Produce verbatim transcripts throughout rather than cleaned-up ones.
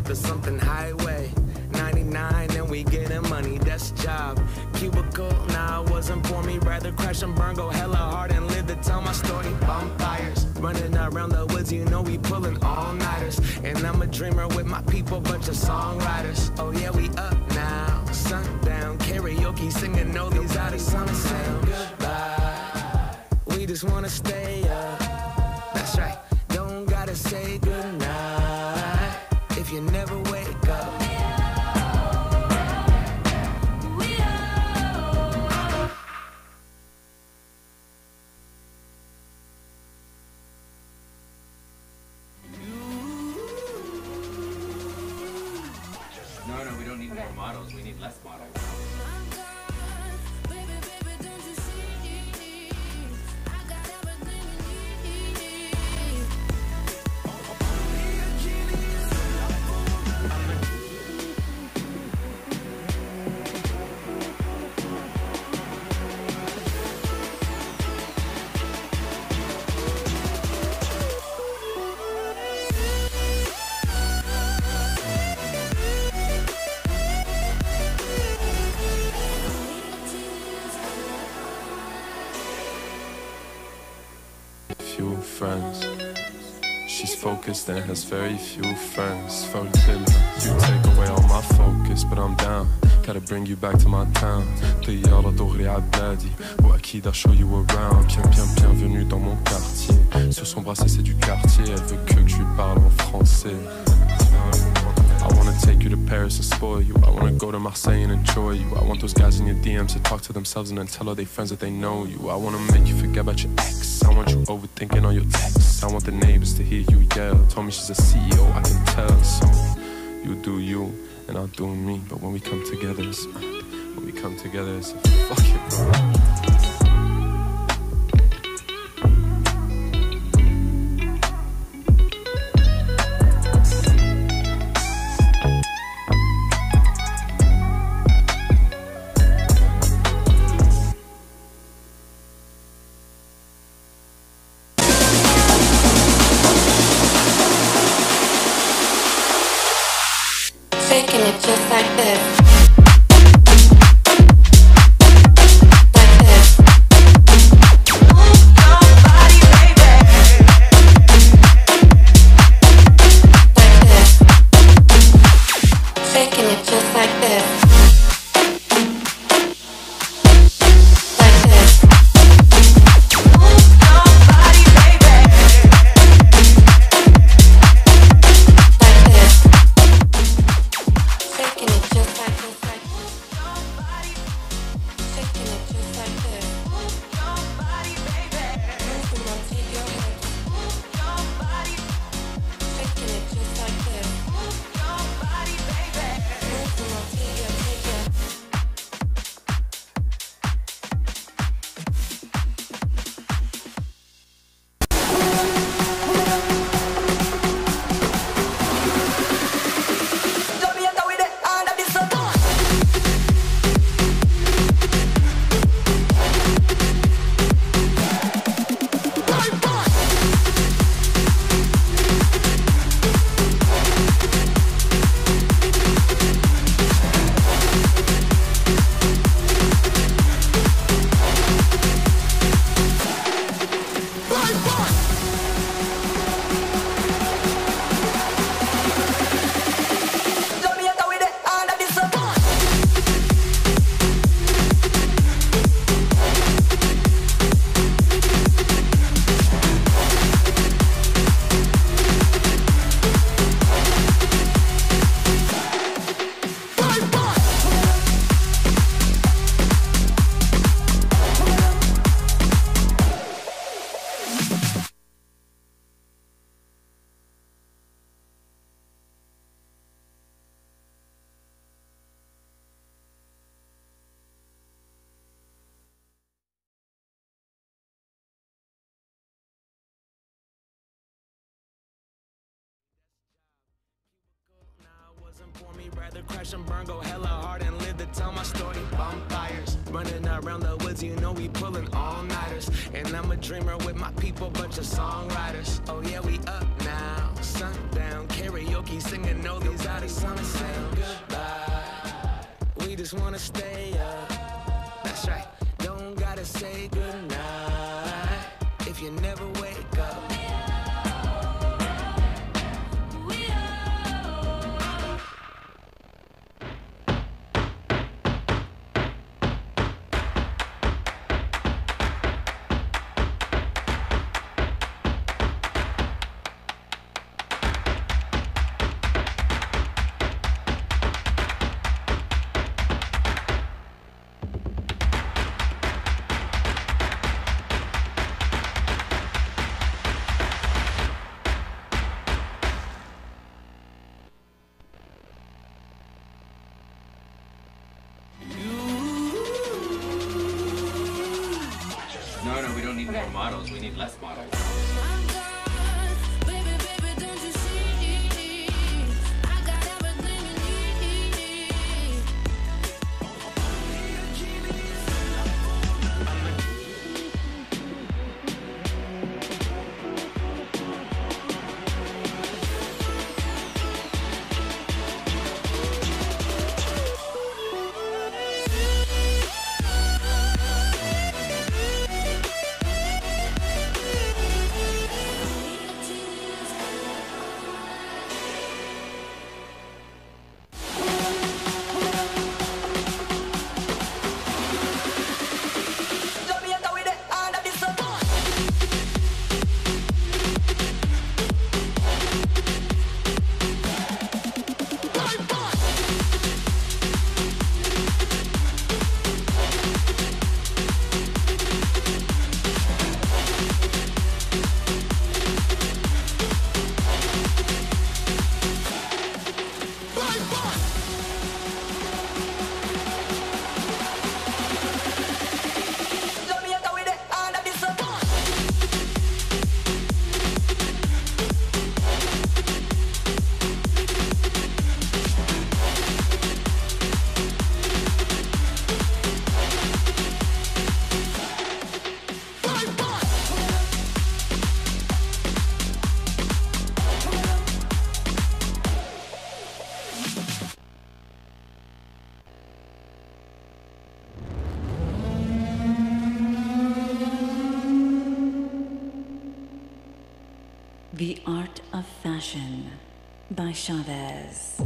the something highway. ninety-nine and we getting money, that's a job. Cubicle, nah, it wasn't for me. Rather crash and burn, go hella hard and live to tell my story. Bonfires, running around the woods, you know we pulling all-nighters. And I'm a dreamer with my people, bunch of songwriters. Oh yeah, we up now, sundown, karaoke, singing all these out of sundown. Goodbye, we just wanna stay up. That's right, don't gotta say goodnight if you never wake up. No, no, we don't need more models. We need less models. Few friends. She's focused and has very few friends. Phone killer, you take away all my focus, but I'm down. Gotta bring you back to my town. طيارة دغري عبادي وأكيد I'll show you around. Bien, bien, bienvenue dans mon quartier. Sur son bracelet c'est du quartier. Elle veut que, que je lui parle en français. I wanna take you to Paris and spoil you. I wanna go to Marseille and enjoy you. I want those guys in your D Ms to talk to themselves and then tell all their friends that they know you. I wanna make you forget about your ex. I want you overthinking all your texts. I want the neighbors to hear you yell. Told me she's a C E O, I can tell. So you do you and I'll do me. But when we come together, it's, when we come together, it's a fucking Taking it just like this. For me, rather crash and burn, go hella hard and live to tell my story. Bonfires, running around the woods, you know we pulling all-nighters. And I'm a dreamer with my people, bunch of songwriters. Oh yeah, we up now, sundown, karaoke singing all these out of wanna say goodbye. We just wanna stay up. That's right. Don't gotta say goodnight if you never wake up. No, no, we don't need more models. We need less models. The Art of Fashion by Chavez.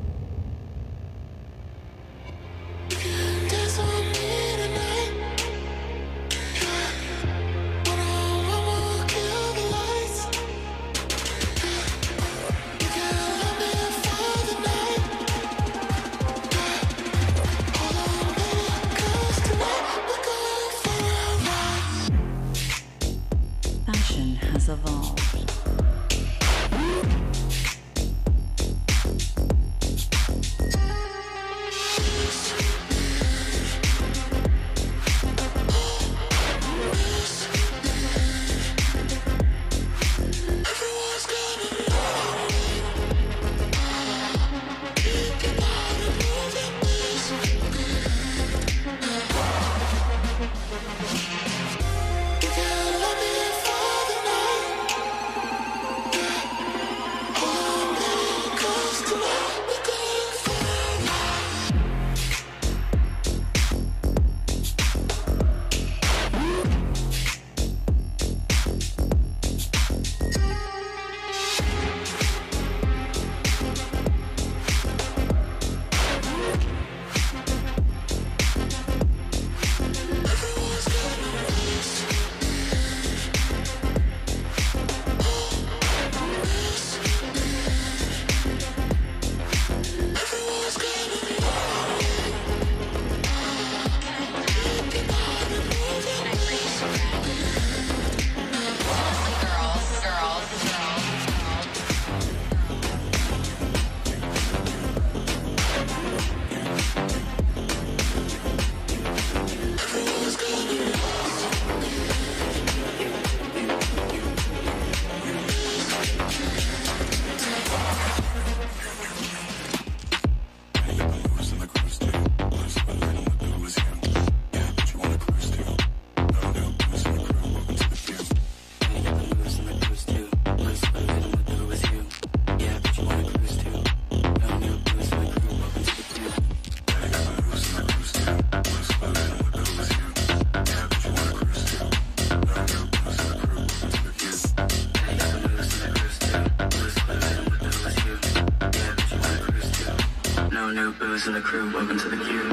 Fashion has evolved. No new booze in the crew, welcome to the queue.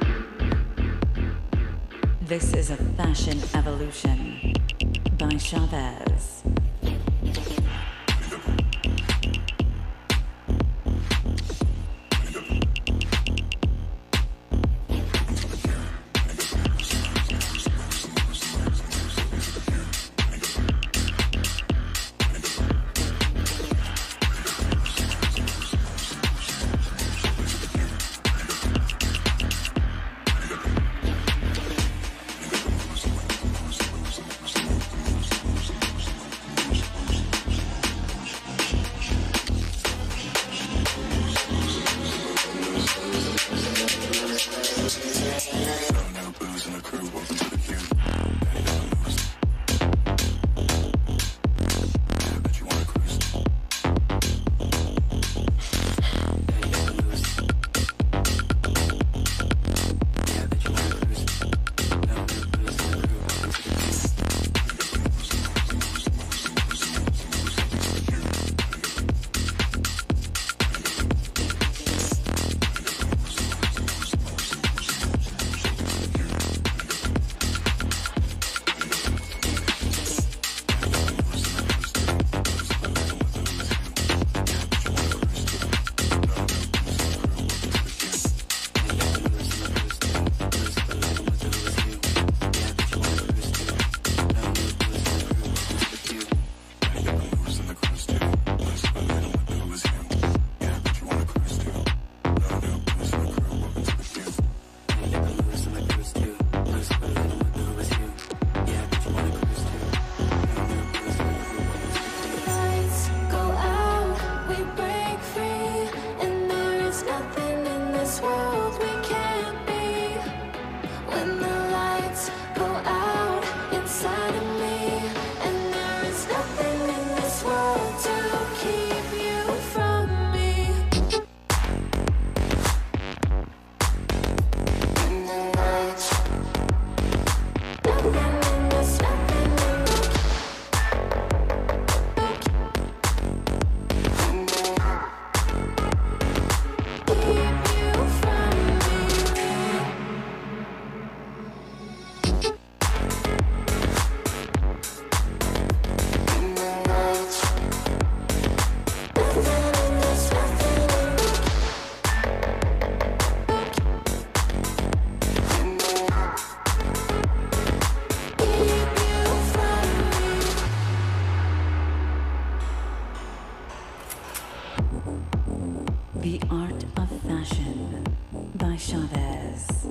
This is a fashion evolution by Chavez. The Art of Fashion by Chavez.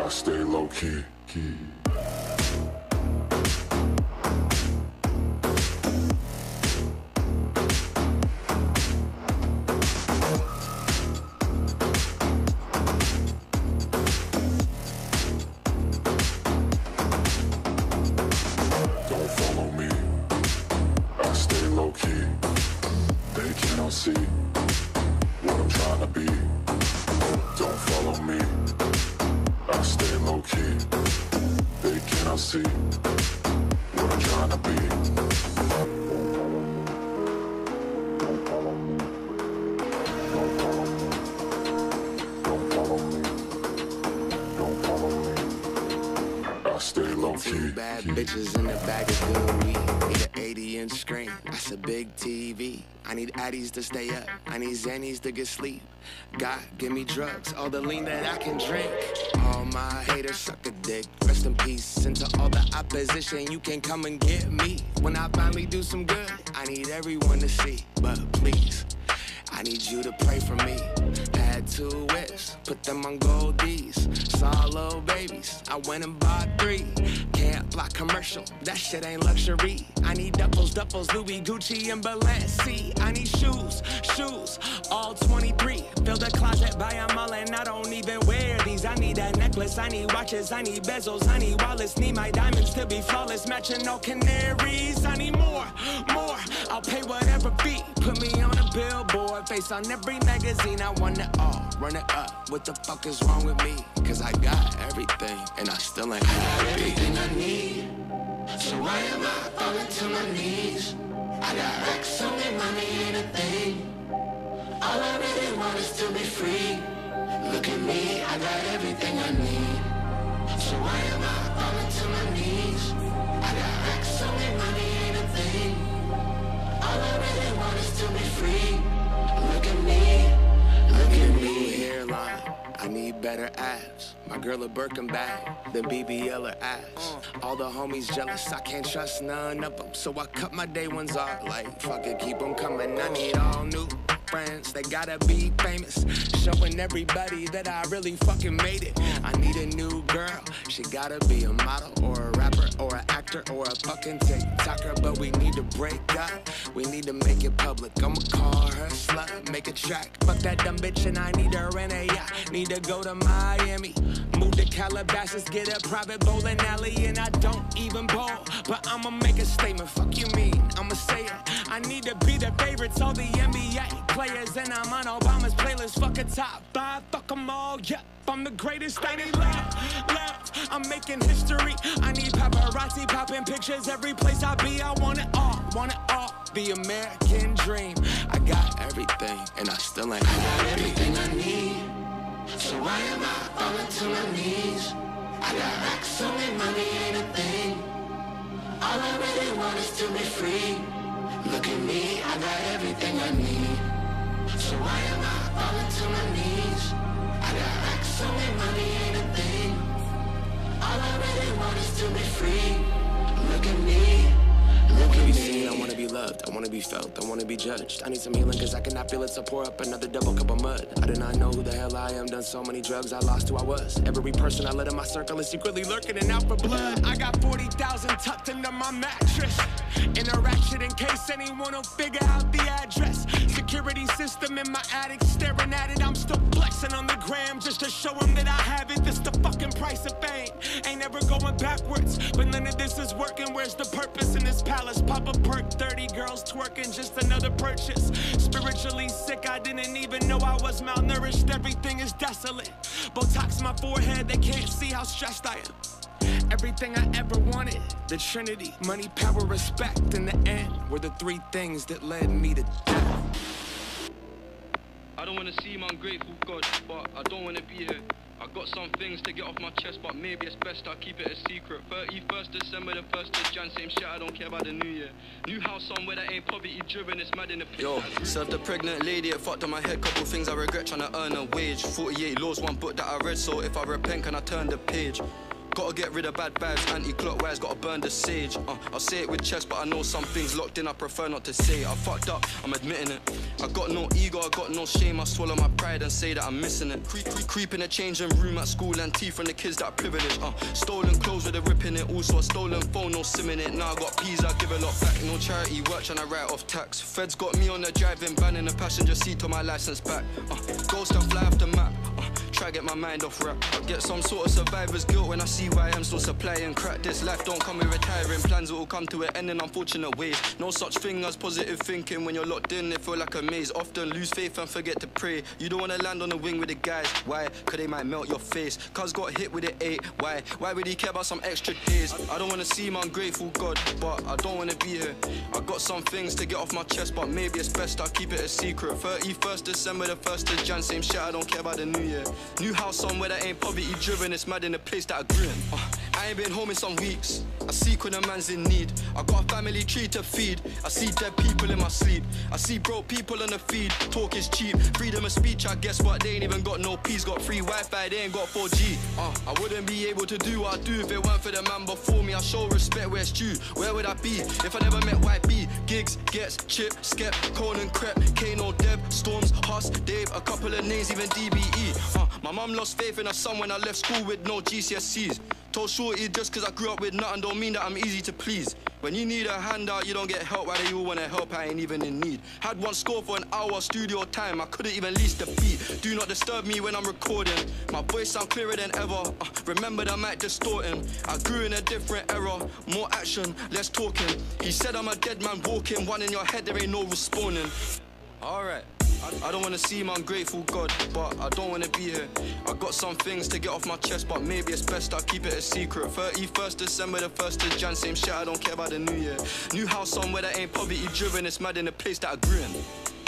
I stay low key, key. Don't follow me, I stay low key. They cannot see what I'm trying to be. Don't follow me, I stay low key. They cannot see what I'm trying to be. Don't follow me, don't follow me, don't follow me, don't follow me. I stay low key. Two bad bitches in the bag of good weed. Need an eighty inch screen, that's a big T V. I need Addies to stay up, I need Xannies to get sleep. God, give me drugs, all the lean that I can drink. All my haters suck a dick, rest in peace. And to all the opposition, you can come and get me. When I finally do some good, I need everyone to see. But please, I need you to pray for me. Had two whips, put them on gold D's. Saw little babies, I went and bought three. Can't block commercial, that shit ain't luxury. I need duffels, duffels, Louis, Gucci, and Balenci. I need shoes, shoes, all twenty-three. Fill the closet, buy them all, and I don't even wear these. I need a necklace, I need watches, I need bezels, I need wallets. Need my diamonds to be flawless, matching no canaries. I need more, more, I'll pay whatever fee. Put me on a billboard, face on every magazine. I want it all, run it up. What the fuck is wrong with me? Cause I got everything, and I still ain't got everything I need. So why am I falling to my knees? I got racks on me, money ain't a thing. All I really want is to be free. Look at me, I got everything I need. So why am I falling to my knees? I got racks on me, money ain't a thing. All I really want is to be free. Look at me, look at me. Hairline, I need better abs. My girl a Birkin bag, then B B L her ass. All the homies jealous, I can't trust none of them. So I cut my day ones off like, fuck it, keep them coming. I need all new friends, they gotta be famous. Showing everybody that I really fucking made it. I need a new girl, she gotta be a model or a rapper or an actor or a fucking TikToker. But we need to break up, we need to make it public. I'ma call her slut, make a track. Fuck that dumb bitch and I need her in a yacht. Need to go to Miami, move to Calabasas, get a private bowling alley. And I don't even bowl, but I'ma make a statement. Fuck you mean, I'ma say it. I need to be the favorites, all the N B A players, and I'm on Obama's playlist. Fuck a top five, fuck them all, yep. I'm the greatest, I need love, love. I'm making history. I need paparazzi popping pictures every place I be. I want it all, want it all. The American dream. I got everything, and I still ain't I got everything I need. So why am I falling to my knees? I got racks on me, money ain't a thing. All I really want is to be free. Look at me, I got everything I need. So why am I falling to my knees? I got racks on me, money ain't a thing. All I really want is to be free. Look at me, look at me. I wanna be loved, I wanna be felt, I wanna be judged. I need some healing cause I cannot feel it, so pour up another double cup of mud. I did not know who the hell I am, done so many drugs, I lost who I was. Every person I let in my circle is secretly lurking and out for blood. I got forty thousand tucked into my mattress. Interaction in case anyone will figure out the address. Security system in my attic, staring at it. I'm still flexing on the gram just to show them that I have it. This the fucking price of fame. Ain't never going backwards, but none of this is working. Where's the purpose in this palace? Pop a perk, thirty girls twerking, just another purchase. Spiritually sick, I didn't even know I was malnourished. Everything is desolate. Botox my forehead, they can't see how stressed I am. Everything I ever wanted, the Trinity, money, power, respect, in the end, were the three things that led me to death. I don't want to seem ungrateful, God, but I don't want to be here. I got some things to get off my chest, but maybe it's best I keep it a secret. thirty-first December, the first of Jan, same shit, I don't care about the new year. New house somewhere that ain't poverty driven, it's mad in the place. Yo, served a pregnant lady, it fucked on my head. Couple things I regret, trying to earn a wage. forty-eight laws, one book that I read, so if I repent, can I turn the page? Gotta get rid of bad vibes, anti-clockwise, gotta burn the sage. uh, I'll say it with chest, but I know some things locked in, I prefer not to say. I fucked up, I'm admitting it. I got no ego, I got no shame, I swallow my pride and say that I'm missing it. Creep, creep, creep in the changing room at school and tea from the kids that are privileged. uh, Stolen clothes with a rip in it, also a stolen phone, no sim in it. Now I got peas, I give a lot back, no charity work trying to write off tax. Feds got me on the driving ban in the passenger seat to my license back. uh, Ghost and fly off the map, uh, try get my mind off rap. I get some sort of survivor's guilt when I see why I'm still supplying crack. This life don't come with retiring plans, it will come to an end in unfortunate ways. No such thing as positive thinking when you're locked in, it feel like a maze. Often lose faith and forget to pray. You don't wanna land on the wing with the guys, why? Cause they might melt your face. Cuz got hit with it eight, why? Why would he care about some extra days? I don't wanna seem ungrateful, God, but I don't wanna be here. I got some things to get off my chest, but maybe it's best I keep it a secret. thirty-first December, the first of Jan, same shit, I don't care about the new year. New house somewhere that ain't poverty driven, it's mad in the place that I grew in. uh, I ain't been home in some weeks, I seek when a man's in need. I got a family tree to feed, I see dead people in my sleep. I see broke people on the feed, talk is cheap. Freedom of speech, I guess, but they ain't even got no peace. Got free Wi-Fi, they ain't got four G. uh, I wouldn't be able to do what I do if it weren't for the man before me. I show respect where it's due, where would I be if I never met Y B? Gigs, Gets, Chip, Skep, Conan, Crep, Kano, Deb, Storms, Huss, Dave, a couple of names, even D B E. uh, My mum lost faith in her son when I left school with no G C S Es. Told Shorty just cause I grew up with nothing don't mean that I'm easy to please. When you need a handout, you don't get help. Why do you wanna help? I ain't even in need. Had one score for an hour studio time, I couldn't even lease the beat. Do not disturb me when I'm recording. My voice sound clearer than ever. uh, Remember that mic distorting. I grew in a different era. More action, less talking. He said I'm a dead man walking. One in your head, there ain't no respawning. Alright, I don't wanna seem ungrateful, God, but I don't wanna be here. I got some things to get off my chest, but maybe it's best I keep it a secret. thirty-first December, the first of Jan, same shit, I don't care about the new year. New house somewhere that ain't poverty driven, it's mad in the place that I grew in.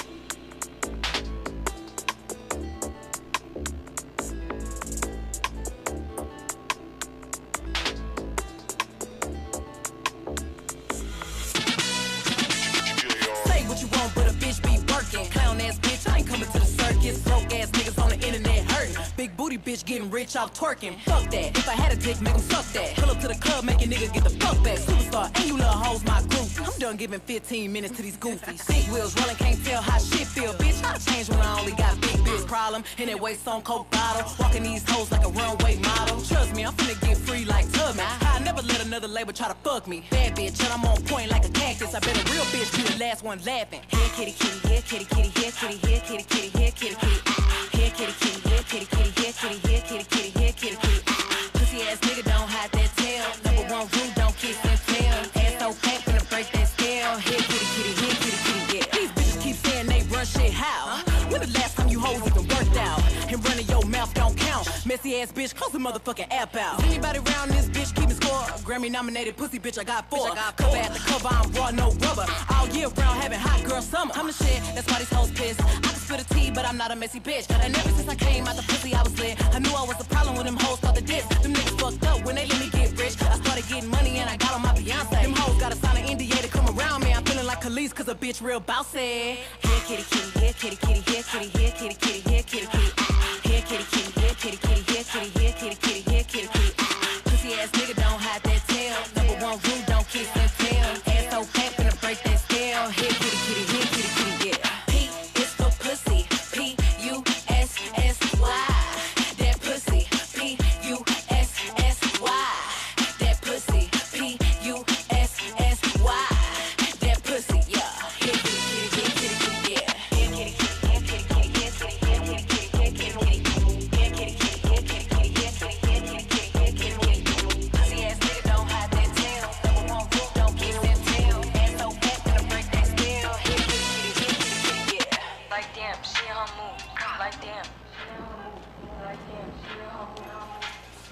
Say what you want, but a bitch be working. Clown ass bitch, I ain't coming to the circus. Broke ass niggas on the internet hurting. Big booty bitch getting rich off twerking. Fuck that. If I had a dick, make 'em suck that. Pull up to the club, make your nigga get the fuck back. Superstar, and you little hoes my group. I'm done giving fifteen minutes to these goofies. Big wheels rolling, can't tell how shit feel. Bitch, I changed when I only got big bitch problem. In that waist on coke bottle. Walking these hoes like a runway model. Trust me, I'm finna get free like Tubman. I never let another label try to fuck me. Bad bitch, and I'm on point like a cactus. I bet a real bitch be the last one laughing. Here kitty kitty, here kitty kitty, here kitty, here kitty kitty, here kitty kitty. Here kitty kitty, here kitty kitty, here kitty, here kitty kitty, here kitty kitty. Pussy ass nigga don't hide that tail. Number one rule, don't kiss and tell. Ass so fat, finna break that scale. Here kitty kitty, here kitty kitty, yeah. These bitches keep saying they run shit how? When the last time you hoes even worked out? And running your mouth don't count. Messy ass bitch, close the motherfucking app out. Is anybody around this bitch keeping score? Grammy nominated pussy bitch, I got four. Cover at the cover, I'm raw, no rubber. All year round, having hot girl summer. I'm the shit, that's why these hoes pissed. I can spit a tea, but I'm not a messy bitch. And ever since I came out the pussy, I was lit. I knew I was the problem when them hoes thought the diss. Them niggas fucked up when they let me get rich. I started getting money and I got on my Beyonce. Them hoes gotta sign an N D A to come around me. I'm feeling like Khalees cause a bitch real bossy. Here kitty kitty, here kitty kitty, here kitty, here kitty kitty, here kitty kitty. Here kitty kitty, here kitty kitty, here kitty, here kitty kitty, here kitty kitty. Pussy ass nigga don't hide that tail. Number one rule, don't kiss and tell. Ass so fat, finna break that scale. Here kitty kitty, here kitty kitty, yeah. P is for pussy, P U S S Y. That pussy, P U S S Y. That pussy, P U S S Y. That pussy, yeah. Here kitty kitty, here kitty kitty, yeah. Here kitty kitty, here kitty kitty, here kitty, here kitty kitty, here kitty kitty. Here kitty kitty, here kitty kitty, here kitty, here kitty kitty, here kitty kitty. Pussy ass nigga don't hide that tail. Number one rule, don't kiss and tell. Ass so fat, finna break that scale. Here kitty kitty, here kitty kitty, yeah. Like damn, she in her mood. Like damn, she in her mood. Like damn, she in her mood.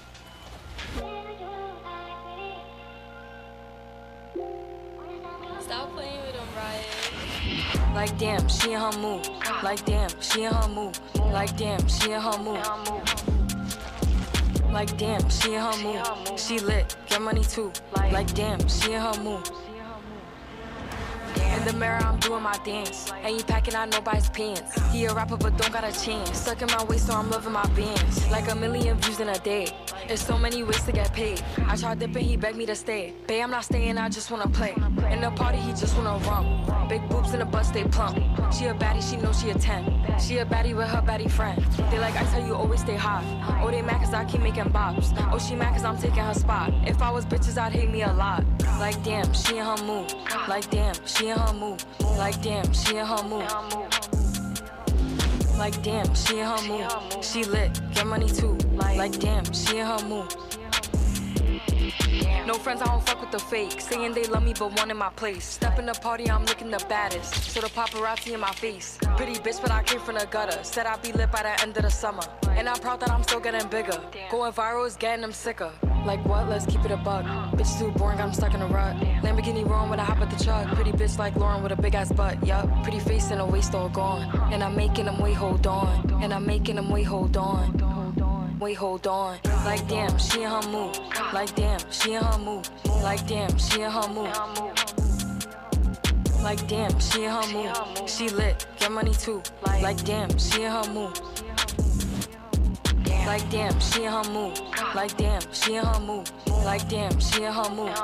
Stop playing with him, Riot. Like damn, she in her mood. Like damn, she in her mood. Like damn, she in her mood. Like damn, she in her mood. She lit, get money too. Like damn, she in her mood. In the mirror, I'm doing my dance. Ain't packing out nobody's pants. He a rapper, but don't got a chance. Stuck in my waist, so I'm loving my bands. Like a million views in a day. There's so many ways to get paid. I tried dipping, he begged me to stay. Bae, I'm not staying, I just wanna play. In the party, he just wanna rum. Big boobs in the butt, stay plump. She a baddie, she knows she a ten. She a baddie with her baddie friend. They like ice, how you always stay hot. Oh, they mad cause I keep making bops. Oh, she mad cause I'm taking her spot. If I was bitches, I'd hate me a lot. Like damn, she in her mood. Like damn, she in her mood. Like damn, she in her mood. Like damn, she in her mood. She lit, get money too. Like damn, she in her mood. No friends, I don't fuck with the fake. Saying they love me, but one in my place. Step in the party, I'm looking the baddest. So the paparazzi in my face. Pretty bitch, but I came from the gutter. Said I'd be lit by the end of the summer. And I'm proud that I'm still getting bigger. Going viral is getting them sicker. Like what? Let's keep it a buck. Bitch too boring, I'm stuck in a rut. Lamborghini wrong when I hop at the truck. Pretty bitch like Lauren with a big ass butt. Yup, pretty face and a waist all gone. And I'm making them wait, hold on. And I'm making them wait, hold on. Wait, hold on. Like damn, she in her mood. Like damn, she in her mood. Like damn, she in her mood. Like damn, she in her mood. She lit, get money too. Like damn, she in her mood. Like damn, she in her mood. Like damn, she in her mood. Like damn, she in her mood.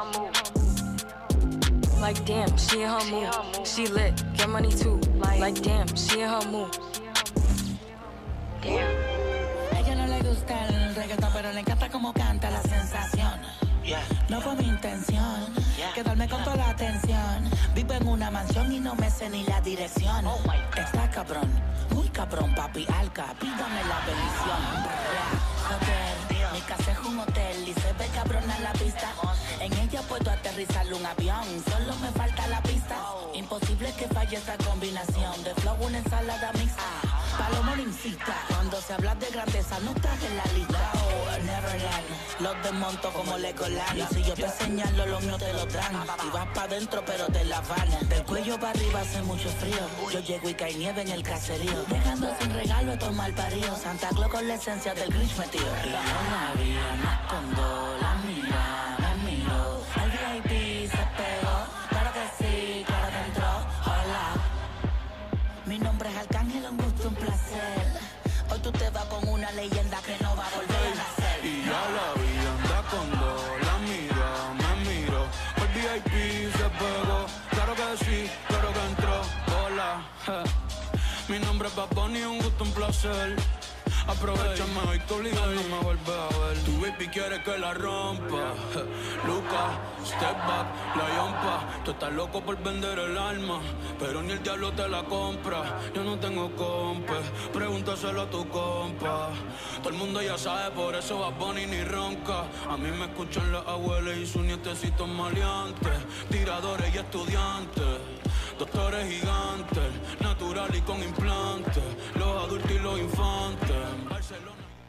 Like damn, she in her mood. She lit, get money too. Like damn, she in her mood. Damn. Ella no le gusta el reggaetón, pero le encanta como canta la sensación. No fue mi intención quedarme con toda la atención. Vivo en una mansión y no me sé ni la dirección. Está cabrón, muy cabrón, papi alca, pídame la bendición. Hotel, mi casa es un hotel y se ve cabrona la pista. En ella puedo aterrizar un avión, solo me falta la pista. Imposible que falle esta combinación de flow, una ensalada mixta. Palomón incita, cuando se habla de grandeza no estás en la lista. Oh, Neverland, los desmonto como Legoland. Y si yo te señalo, los míos te lo dan. Y vas pa' dentro pero te la van. Del cuello para arriba hace mucho frío. Yo llego y cae nieve en el caserío, dejando sin regalo a tomar parido. Santa Claus con la esencia del Grinch metido. Y yo la vi, me escondo, la mira, me miro. El V I P se pegó, claro que sí, claro que entró. Hola, mi nombre es Arcángel, un gusto, un placer. Hoy tú te vas con una leyenda que no va a volver a nacer. Y ya la vi, anda con dos, la mira, me miro. El V I P se pegó, claro que sí, claro que entró. Hola, je. Mi nombre es Bad Bunny, un gusto, un placer. Aprovechame hoy que obligado no me vuelve a ver. Tu baby quiere que la rompa. Luca, step back, la yompa. Tú estás loco por vender el alma, pero ni el diablo te la compra. Yo no tengo compa, pregúntaselo a tu compa. Todo el mundo ya sabe, por eso Bad Bunny ni ronca. A mí me escuchan las abuelas y sus nietecitos maleantes. Tiradores y estudiantes, doctores gigantes, natural y con implantes, los adultos y los infantes. En Barcelona.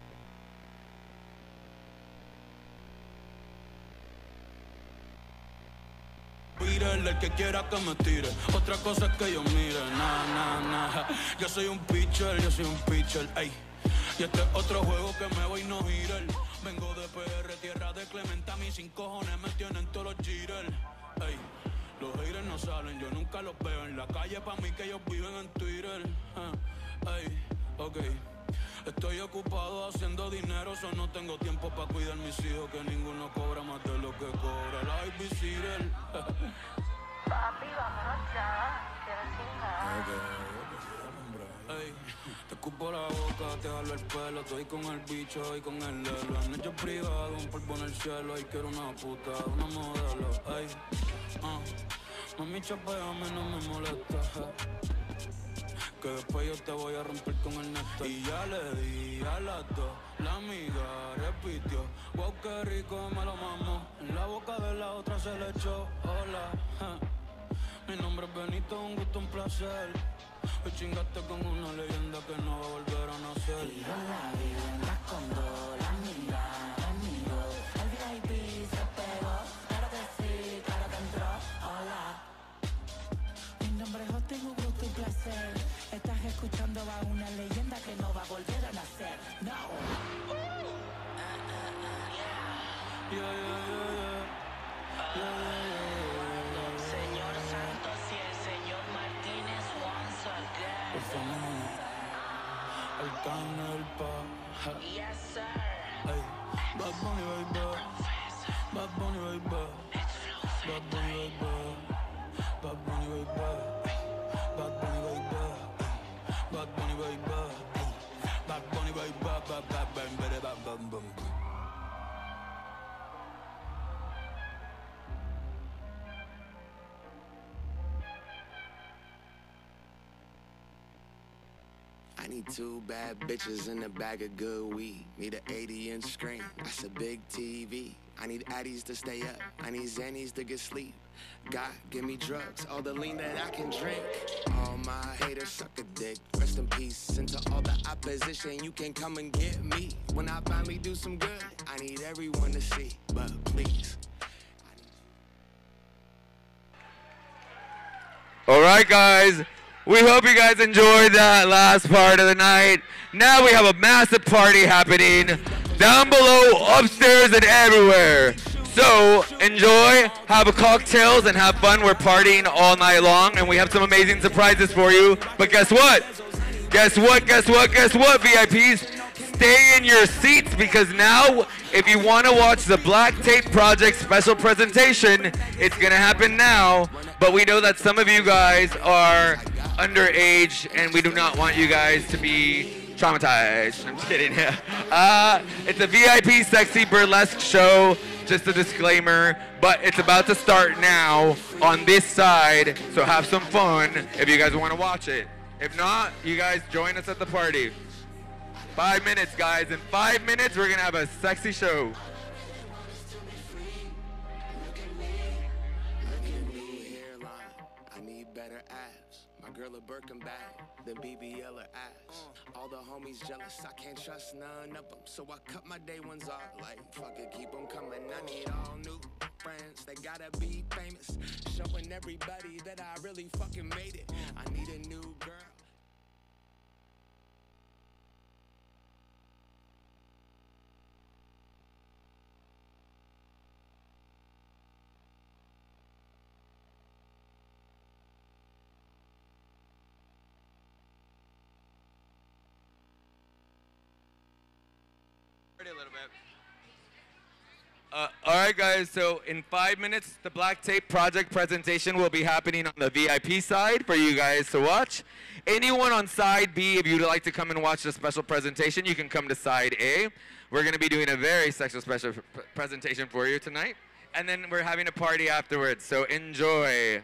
Viral, el que quiera que me tire. Otra cosa es que yo mire. Nah, nah, nah. Yo soy un pitcher, yo soy un pitcher, ey. Y este es otro juego que me voy no girar. Vengo de P R, tierra de Clemente. A mí sin cojones me tienen todos los girar, ey. Los haters no salen, yo nunca los veo en la calle, pa' mí que ellos viven en Twitter. Uh, ey, ok. Estoy ocupado haciendo dinero, so no tengo tiempo pa' cuidar mis hijos, que ninguno cobra más de lo que cobra la babysitter. Papi, vámonos ya, tienes cinco. Ey, te escupo la boca, te jalo el pelo, estoy con el bicho y con el lelo. En ellos privado, un polvo en el cielo, y quiero una puta, una modelo, ey. Uh, mami, chapeame, no me molesta, que después yo te voy a romper con el neto. Y ya le di a las dos, la amiga repitió, wow, qué rico me lo mamó. En la boca de la otra se le echó, hola, uh. Mi nombre es Benito, un gusto, un placer. Hoy chingaste con una leyenda que no va a volver a nacer. Y yo la vi, andas con dos, la mira, me miro. El V I P se pegó, claro que sí, claro que entró. Hola, mi nombre es José, un gusto, un placer. Estás escuchando a una leyenda que no va a volver a nacer. No. Yeah, yeah, yeah, yeah. Yeah, yeah, yeah. Señor Santos y el señor Martínez once again. El fenómeno, el can, el pa. Yes, sir. Ay, Bad Bunny, baby. Bad Bunny, baby. Bad Bunny, baby. Bad Bunny, baby. Bad Bunny, baby. Bad Bunny, baby. Bad Bunny, baby. Bad, bad, bad, bad, bad, bad, bad, bad. I need two bad bitches and a bag of good weed. Need an eighty inch screen, that's a big T V. I need Addies to stay up, I need Xannies to get sleep. God, give me drugs, all the lean that I can drink. All my haters suck a dick, rest in peace. And to all the opposition, you can come and get me. When I finally do some good, I need everyone to see, but please. All right, guys. We hope you guys enjoyed that last part of the night. Now we have a massive party happening down below, upstairs, and everywhere. So enjoy, have a cocktails, and have fun. We're partying all night long, and we have some amazing surprises for you. But guess what? Guess what? Guess what? Guess what, V I Ps? Stay in your seats, because now, if you want to watch the Black Tape Project special presentation, it's going to happen now. But we know that some of you guys are underage, and we do not want you guys to be traumatized. I'm just kidding. uh, it's a V I P sexy burlesque show, just a disclaimer, but it's about to start now on this side, so have some fun if you guys want to watch it. If not, you guys join us at the party. Five minutes, guys. In five minutes, we're going to have a sexy show. The B B L or ass. All the homies jealous, I can't trust none of them. So I cut my day ones off like, fuck it, keep them coming. I need all new friends, they gotta be famous. Showing everybody that I really fucking made it. I need a new girl. A little bit. Uh, all right, guys, so in five minutes, the Black Tape Project presentation will be happening on the V I P side for you guys to watch. Anyone on side B, if you'd like to come and watch the special presentation, you can come to side A. We're going to be doing a very sexual special pr presentation for you tonight. And then we're having a party afterwards, so enjoy.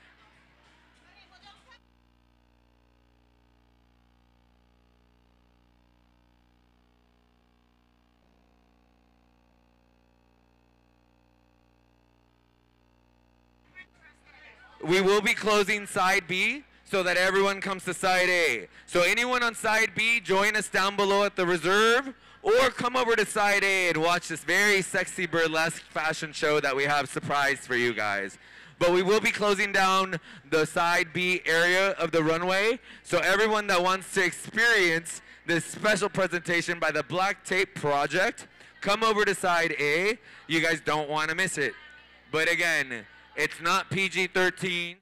We will be closing side B so that everyone comes to side A. So anyone on side B, join us down below at the reserve, or come over to side A and watch this very sexy burlesque fashion show that we have surprised for you guys. But we will be closing down the side B area of the runway, so everyone that wants to experience this special presentation by the Black Tape Project, come over to side A. You guys don't want to miss it. But again, it's not P G thirteen.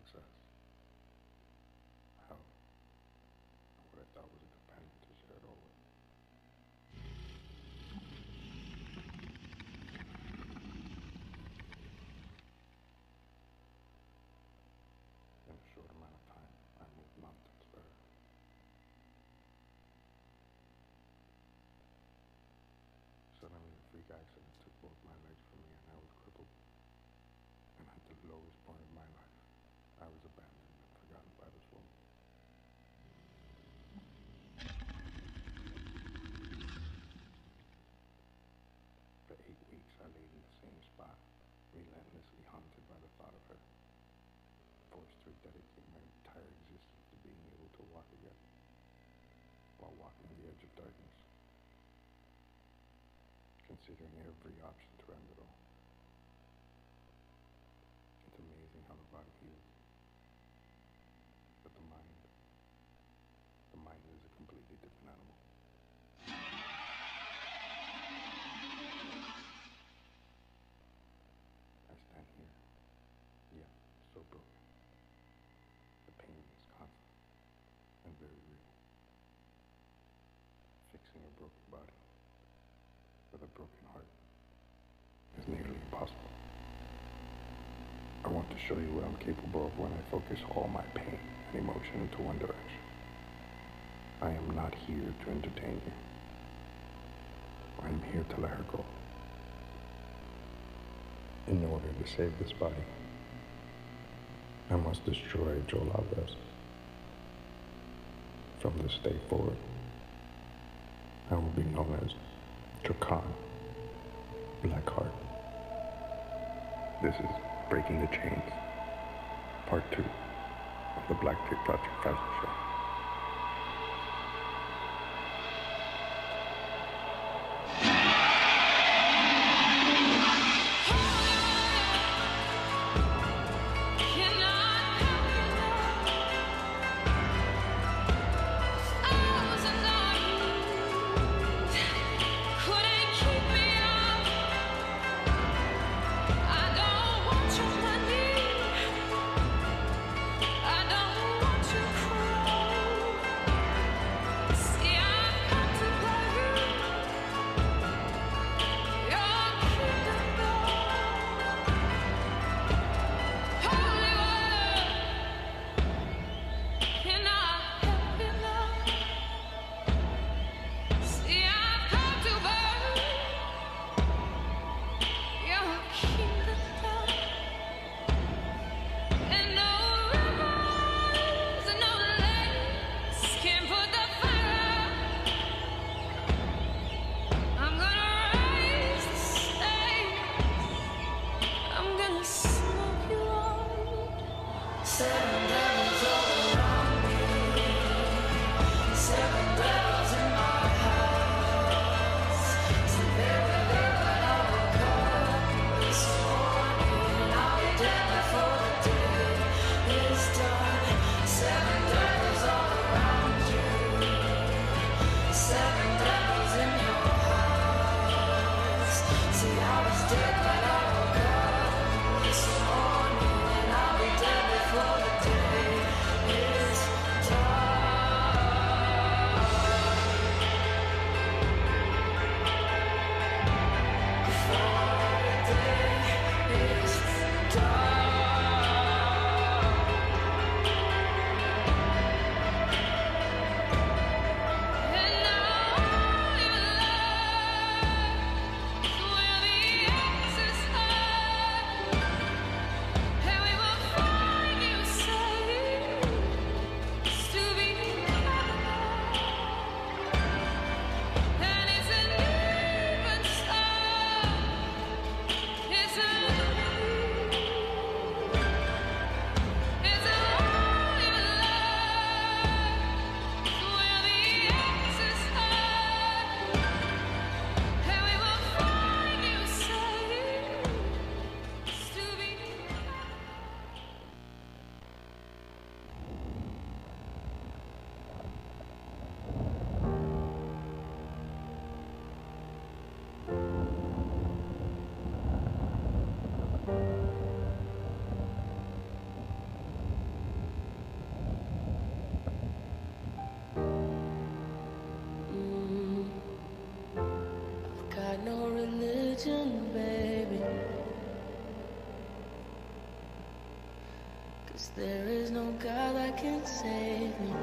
success. Hell, what I thought was a companion to share it all with. In a short amount of time, I moved mountains for her. Suddenly, a freak accident took both my legs from me and I was crippled. And at the lowest point of my life, I was abandoned and forgotten by this woman. For eight weeks, I laid in the same spot, relentlessly haunted by the thought of her, forced to dedicate my entire existence to being able to walk again, while walking the edge of darkness, considering every option to end it all. It's amazing how the body heals, but the mind, the mind is a completely different animal. I stand here, yeah, so broken. The pain is constant and very real. Fixing a broken body with a broken heart is nearly impossible. I want to show you what I'm capable of when I focus all my pain and emotion into one direction. I am not here to entertain you. I am here to let her go. In order to save this body, I must destroy Chavez. From this day forward, I will be known as Drakan Blackheart. This is Breaking the Chains, part two of the Black Tick Fashion Show. Dead, but I woke up this morning and I'll be dead before the day. 'Cause there is no God that can save me.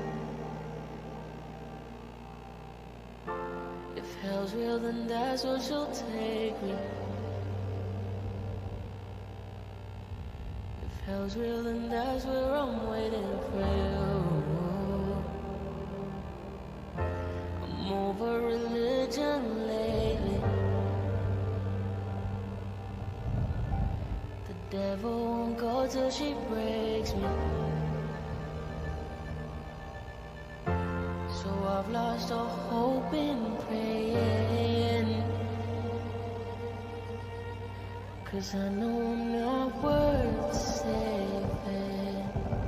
If hell's real, then that's where she'll take me. If hell's real, then that's where I'm waiting for you. I'm over religion lately. The devil won't go till she breaks me. So I've lost all hope in praying, 'cause I know I'm not worth saving.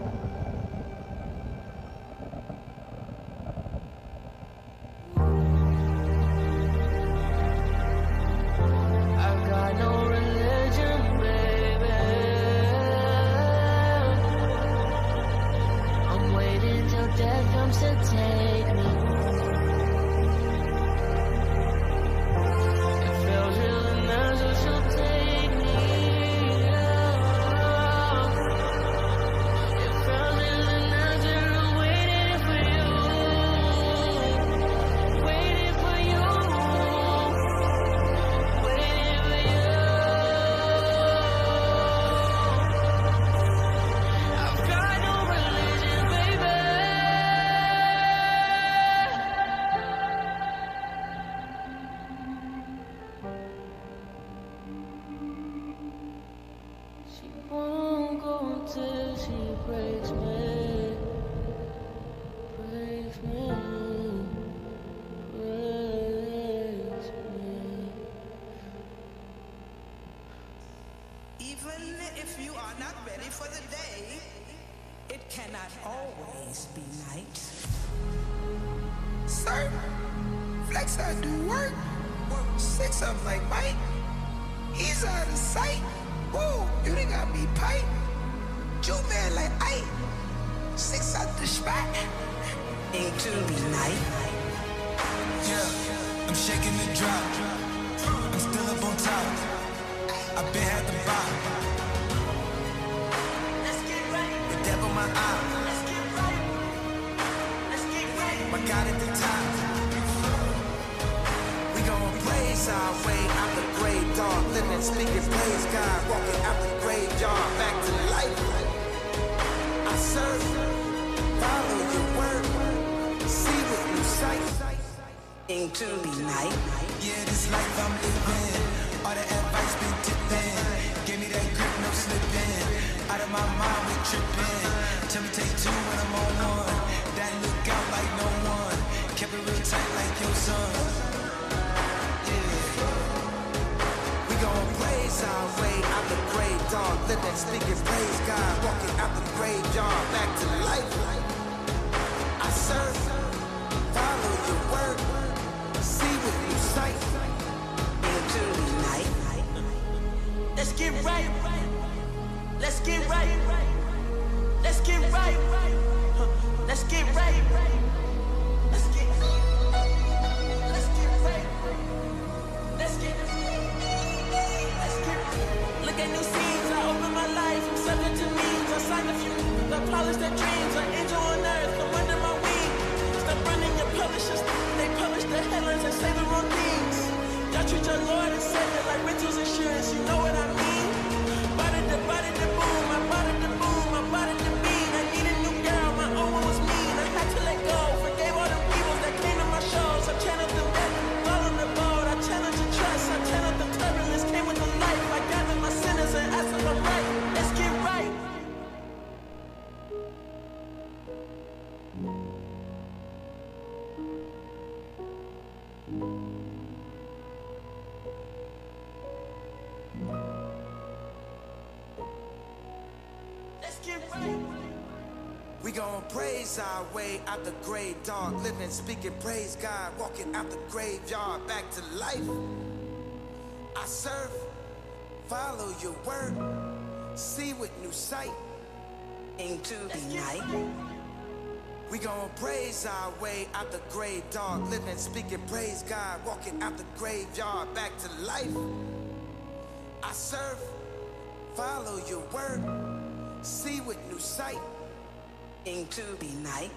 I've got no religion, baby. I'm waiting till death comes to take me. If hell's real, then that's where she'll take me. If hell's real, then that's where I'm waiting for you. Waiting for you. Waiting for you. I've got no religion, baby. She won't go until she breaks me. Breaks me. Breaks me. Even if you are not ready for the day, it cannot always be night. Sir, flex I do work. Six up like Mike. He's out of sight. Whoa, you done got me pipe. Jew man like Ike. Six out the spot. Into the night. Yeah, I'm shaking the drop. I'm still up on top. I've been at the bottom. Let's get ready. The devil my eye. Let's get ready. Let's get ready. My God at the top. We gon' praise our way out the grave, dog. Living, speaking, praise God. Walking out the graveyard, back to life. I serve, follow your word, see with new sight. Into the night. Yeah, this life I'm living, all the advice been tipping. Give me that grip, no slipping. Out of my mind, we tripping. Tell me take two when I'm on one. That look out like no one. Kept it real tight like your son. We gon' praise our way out the grave, dog. Living, speaking, praise God. Walking out the graveyard, back to life. I serve, follow your word, see with new sight. Into the night. Let's get right. Let's get right. Let's get right. Huh. Let's get right. Let's get Let's get right. Let's get Let's get Look at new scenes. I open my life. I'm subject to means. I sign a few. I polish their dreams. An angel on earth. Come under my wing. Stop running your publishers. They publish the headlines and say the wrong things. Y'all treat your Lord and Savior like rentals insurance. You know what I mean? Body to body to boom. My body to boom. My body to bean. I need a new girl. My old one was mean. I had to let go. Forgave all the evils that came to my shows. I channeled them back. All on the boat. I challenge your trust. I channeled the turbulence. Came with the life. I gathered my sinners and asked if I'm right. Let's get right. Let's get right. We gon' praise our way out the grave, dog. Living, speaking, praise God. Walking out the graveyard, back to life. I serve, follow your word, see with new sight. Into the night. We gon' praise our way out the grave, dog. Living, speaking, praise God. Walking out the graveyard, back to life. I serve, follow your word, See with new sight. Into be night.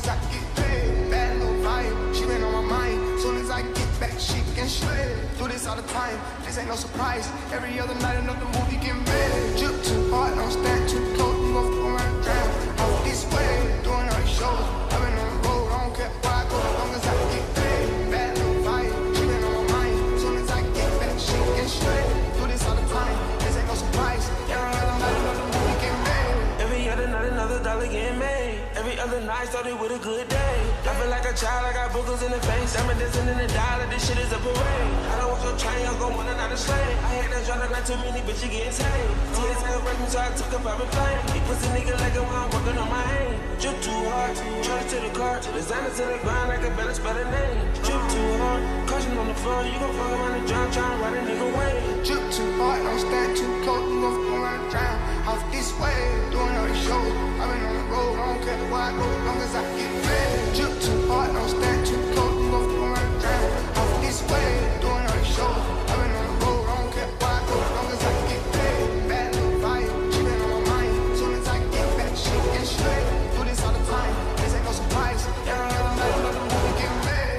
as I get paid. Bad little vibe, she been on my mind. Soon as I get back, she can shred. Do this all the time, this ain't no surprise. Every other night another movie get made. Drip too hard, don't stand too close. You gon' fuck around, drown. Out this way, doing all these shows. I've been on the road, I don't care where I go, as long as I get paid. Bad little vibe, she been on my mind. Soon as I get back, she can shred. Do this all the time, this ain't no surprise. Every other night another movie get made. Every other night another dollar getting made. Every other night started with a good day. I feel like a child, I got boogers in the face. I'm dancing in the dollar, this shit is a parade. I don't want your chain, I'm gon' want another slave. I had that drama, not too many bitches getting tamed. T S L wrecked me, so I took a private plane. He pussy nigga like it when I'm working on my aim. Drip too hard, charge to the car, designer to the ground, I can better spell the name. Drip too hard, caution on the floor, you gon' fuck around and drown, tryna ride a nigga away. Drip too hard, don't stand too close, you gon' fuck around and drown. Off this way, doing all these shows. I've been on the road, I don't care where I go, as long as I get paid. Drip too hard, don't stand too close, you gon' fuck around and drown. Off this way, doing all these shows. I've been on the road, I don't care where I go, as long as I get paid. Bad little vibe, she been on my mind. Soon as I get back, she can shred. Do this all the time, this ain't no surprise. Every other night, another movie get made.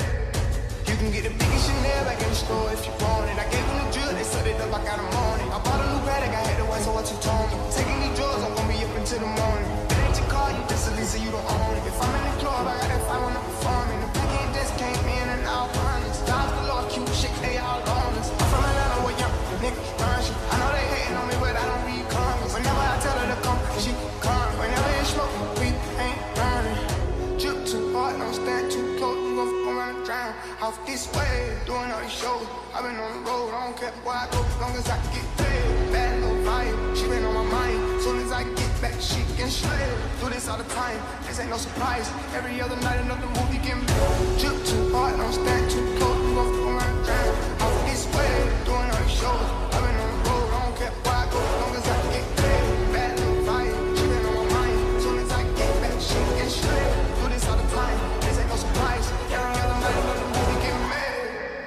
You can get the biggest Chanel back in the store if you want it. I gave them the drill, they set it up, I got them on it. I bought a new Patek, I had to wait, so what you told me. Taking these drugs, I'm gonna be up until the morning. It ain't your car, you just a Lisa, you don't own it. If I'm in the club, I got that fight when I'm performing. The back end just came in and out honest. Stars the Lord, cute shit, they all on us. I'm from Atlanta where young niggas run shit. I know they hating on me, but I don't read comments. Whenever I tell her to come, she come. Whenever it's smoke, we ain't running. Drip too hard, don't stand too close, you gon' fuck around and drown. Off this way, doing all these shows. I've been on the road, I don't care where I go, as long as I get paid. Bad little vibe, she been on my mind. Soon as I get back, she can shred. Do this all the time, this ain't no surprise. Every other night another movie get made. Drip too hard, don't stand too close, you gon' fuck around and drown. Off this way, doing all these shows. I've been on the road, I don't care where I go, as long as I get paid. Bad little vibe, she been on my mind. Soon as I get back, she can shred. Do this all the time, this ain't no surprise. Every other night another movie get made.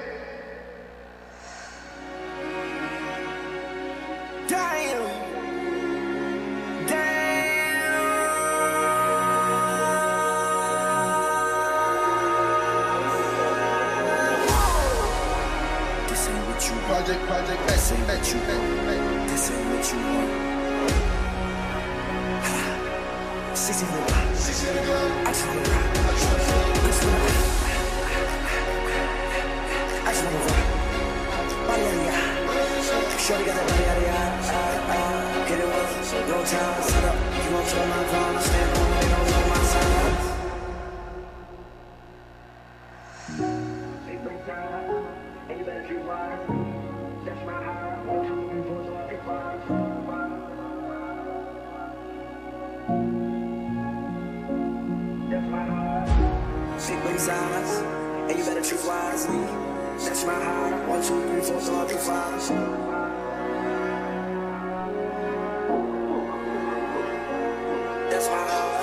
Damn. Project, project, this ain't what you want. This ain't what you want. Sixty in the block. Sixty in the block. I just wanna rock. I just wanna rock. I just wanna rock. I just wanna rock. Body yada yada. Shorty got that body yada yada. Get it with no time. Set up. You won't show my phone. I stand on it. Don't know my side. Hey, break down. And you better treat wise. That's my high. One, two, three, four, five, five, five. That's my high. Six big size, and you better treat wisely. That's my high. One, two, three, four, five, five. That's my high.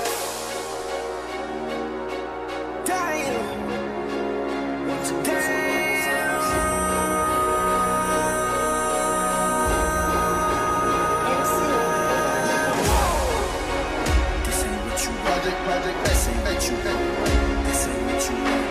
Damn. One, two, three, four. Project, project, this ain't what you want. This ain't what you want.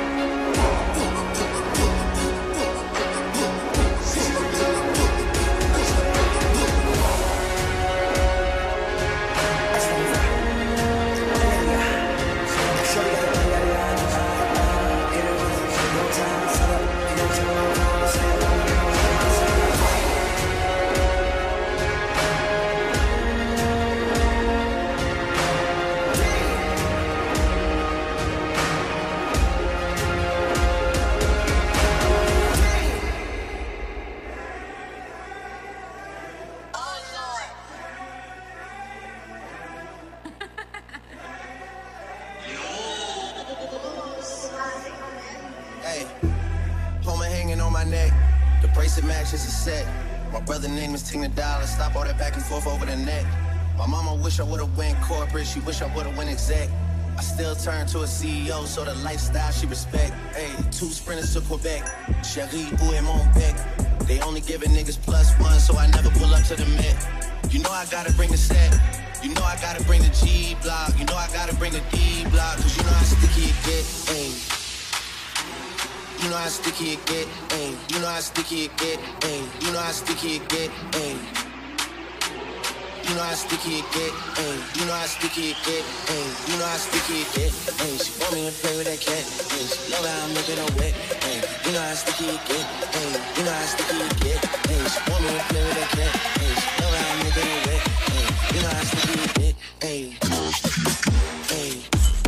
Is a set. My brother name is Tina Dollar. Stop all that back and forth over the net. My mama wish I would've went corporate. She wish I would've went exec. I still turn to a C E O, so the lifestyle she respect. Hey, two sprinters to Quebec. Cherie, où est mon bec? They only giving niggas plus one, so I never pull up to the Met. You know I gotta bring the set. You know I gotta bring the G block. You know I gotta bring the D block. Cause you know how sticky it get, ayy. You know how sticky it get, ayy. You know how sticky it get, ayy. You know how sticky it get, ayy. You know how sticky it get, ayy. You know how sticky it get, ayy. You know how sticky it get, ayy. She want me to play with that cat, ayy. She love how I'm making her wet, ayy. You know how sticky it get, ayy. You know how sticky it get, ayy. She want me to play with that cat, ayy. She love how I'm making her wet, ayy. You know how sticky it get, ayy. Ayy.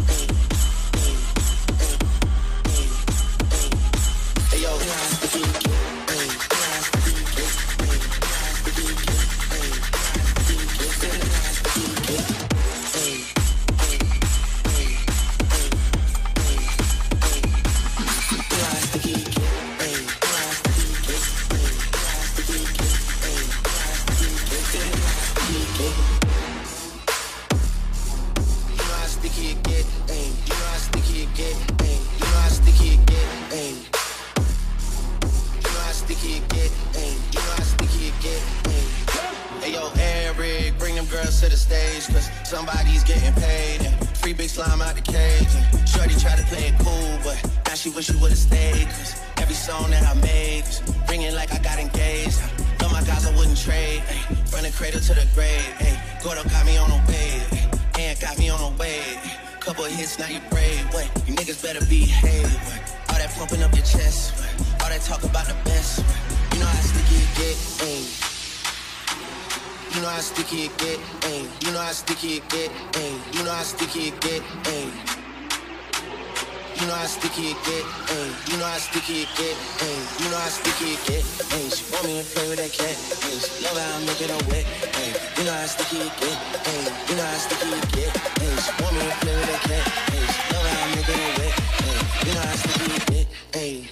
Hey yo, you know how sticky it get, ayy. You know how sticky it get, ayy. Sticky it get, ayy. To the stage, cause somebody's getting paid and free big slime out the cage. And shorty try to play it cool, but now she wish you would've stayed. Cause every song that I made was ringing like I got engaged. I love my guys, I wouldn't trade. Ay, from the cradle to the grave. Ay, Gordo got me on a wave. Ay, and got me on a wave. Ay, couple of hits, now you brave. What? You niggas better behave. What? All that pumping up your chest. What? All that talk about the best. What? You know how sticky it get. Ay. You know how sticky it get, ayy. You know how sticky it get, ayy. You know how sticky it get, ayy. You know how sticky it get, ayy. You know how sticky it get, ayy. You know how sticky it get, ayy. She want me to play with that cat, ayy. She love how I'm making her wet, ayy. You know how sticky it get, ayy. You know how sticky it get, ayy. She want me to play with that cat, ayy. She love how I'm making her wet, ayy. You know how sticky it get, ayy.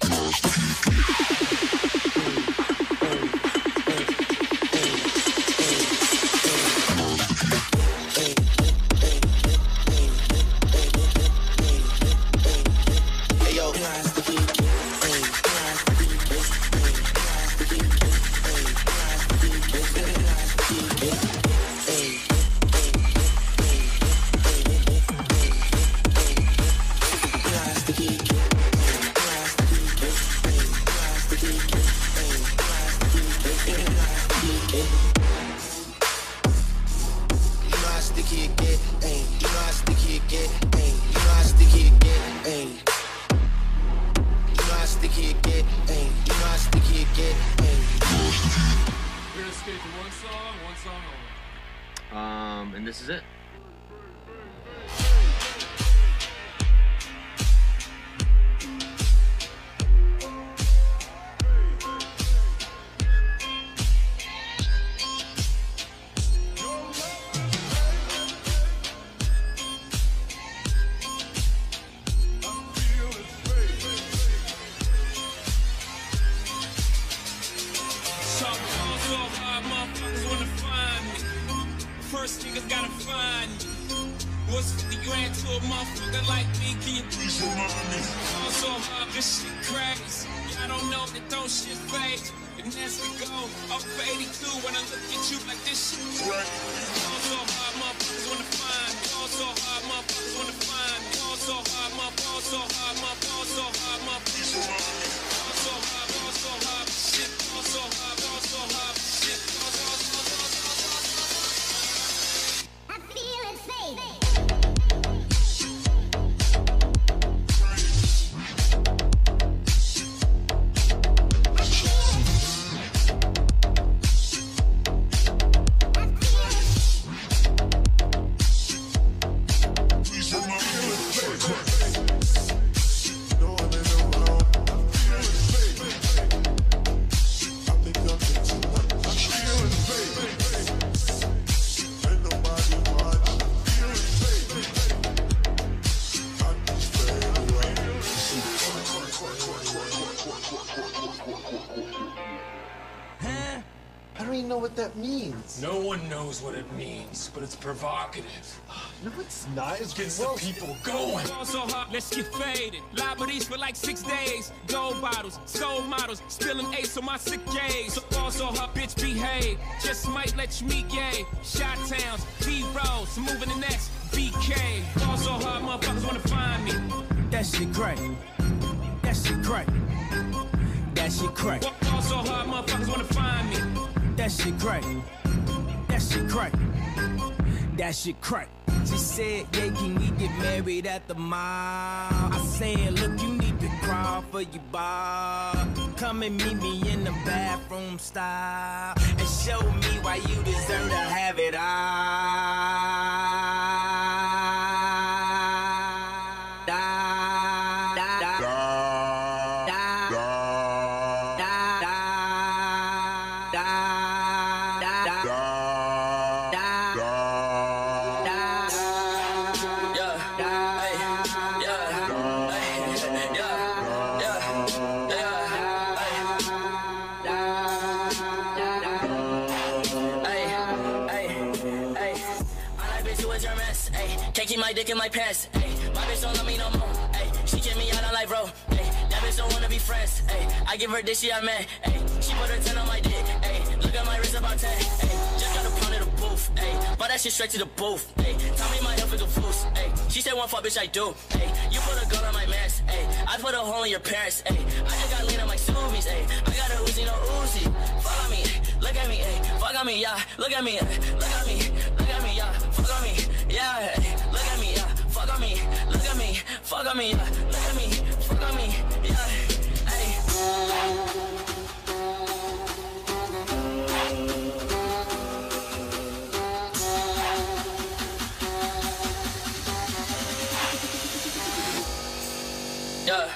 Um, and this is it. First niggas gotta find me. What's fifty grand to a motherfucker like me? Can you please remind me? I'm so hard, this shit crazy. Y'all don't know that don't shit fake. And that's the goal. Up for eighty-two when I look at you like this shit right. All so hard, motherfuckers wanna find me. All so hard, motherfuckers wanna find me. All so hard, motherfuckers, all so hard, motherfuckers, all so hard, motherfuckers. All so hard, all so hard, shit. All so hard, all so hard, shit. All so hard, all so hard. I'm feeling safe. I don't even know what that means. No one knows what it means, but it's provocative. No, it's not. It gets the people going. So hot, let's get faded. Liberties for like six days. Gold bottles, soul models, spilling ace on my sick days. So also hot, bitch, behave. Just might let you meet gay. Shot towns, B-rolls, moving the next B K. Also hot, motherfuckers wanna find me. That shit crack. That shit crack. That shit crack. Also hard, motherfuckers wanna find me. That shit crack. That shit crack. That shit crack. She said, yeah, can we get married at the mall? I said, look, you need to crawl for your bar. Come and meet me in the bathroom style and show me why you deserve to have it all. My dick in my pants, ayy. My bitch don't love me no more, ayy. She kick me out on life, bro, ayy. That bitch don't wanna be friends, ayy. I give her dick, she a man, ayy. She put her ten on my dick, ayy. Look at my wrist about ten, ayy. Just got a pound of the booth, ayy. Bought that shit straight to the booth, ayy. Tell me my health is a foos, ayy. She said one fuck, bitch, I do, ayy. You put a gun on my mask, ayy. I put a hole in your parents, ayy. I just got lean on my Subies, ayy. I got a Uzi, no Uzi. Follow me, look at me, ayy. Fuck on me, yeah. Look at me, ay. Look at me, look at me, yeah. Fuck on me, yeah. Ay. Look at me, yeah. Fuck on me, look at me, fuck on me, yeah. Look at me, fuck on me, yeah. Ay. Yeah.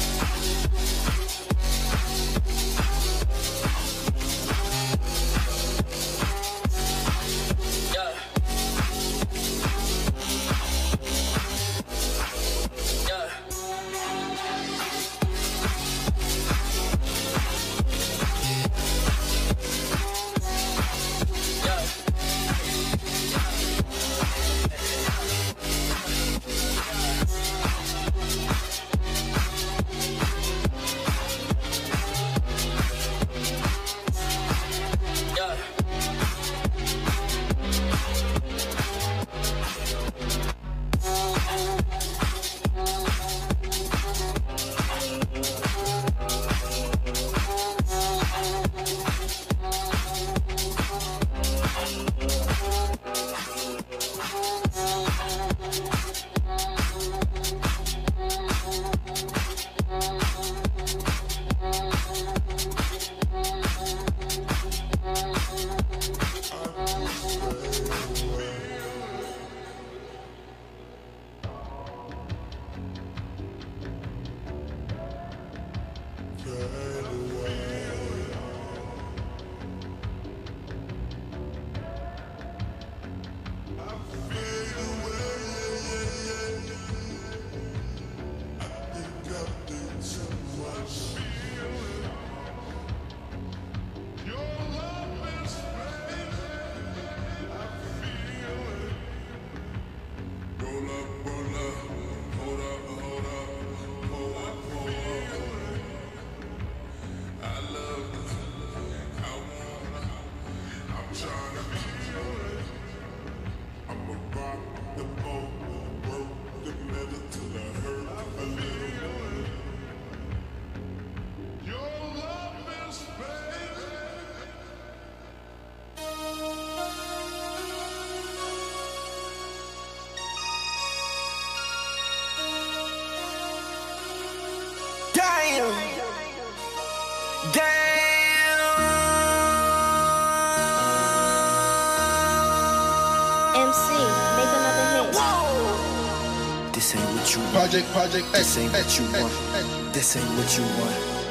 Project, project, this ain't what you want. This ain't what you want.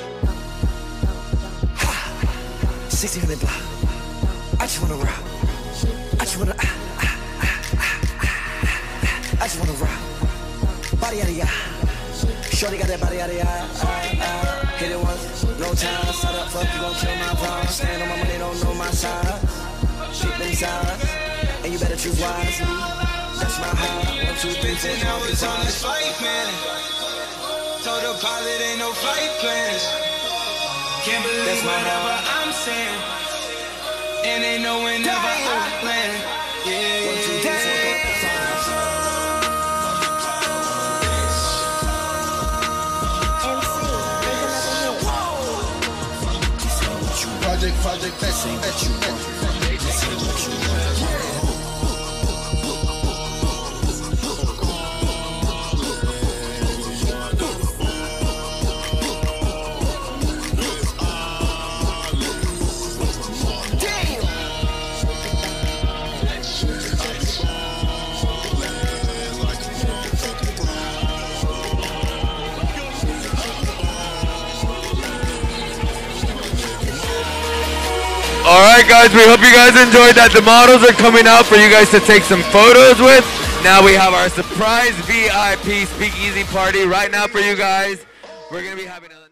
Ha! sixty hundred block. I just wanna rock. I just wanna. Ah, ah, ah, ah, ah. I just wanna rock. Body out of ya. Shorty got that body out of ya. Ah, ah. Hit it once, no time. Shut up, fuck, you gon' kill my vibe. Stand on my money, don't know my size. Shit them size, and you better choose wisely. That's my heart. One, two, three, four, fifteen hours on this flight, man. Told the pilot ain't no flight plans. Can't believe whatever I'm saying. And they know whenever I land. Yeah, yeah, yeah. Project, project, this ain't what you want. This ain't what you want. All right, guys, we hope you guys enjoyed that. The models are coming out for you guys to take some photos with. Now we have our surprise V I P speakeasy party right now for you guys. We're going to be having a